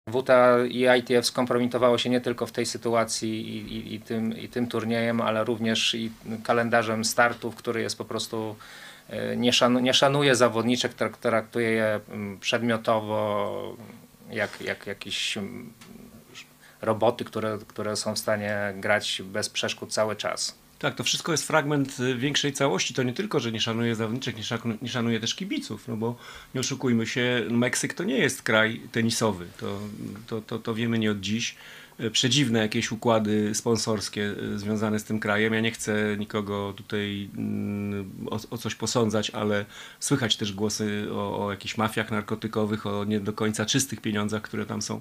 WTA i ITF skompromitowało się nie tylko w tej sytuacji i tym turniejem, ale również i kalendarzem startów, który jest po prostu nie szanuje zawodniczek, traktuje je przedmiotowo, jak jakieś roboty, które są w stanie grać bez przeszkód cały czas. Tak, to wszystko jest fragment większej całości. To nie tylko, że nie szanuje zawodniczek, nie szanuje też kibiców, no bo nie oszukujmy się, Meksyk to nie jest kraj tenisowy. To wiemy nie od dziś. Przedziwne jakieś układy sponsorskie związane z tym krajem. Ja nie chcę nikogo tutaj o coś posądzać, ale słychać też głosy o jakichś mafiach narkotykowych, o nie do końca czystych pieniądzach, które tam są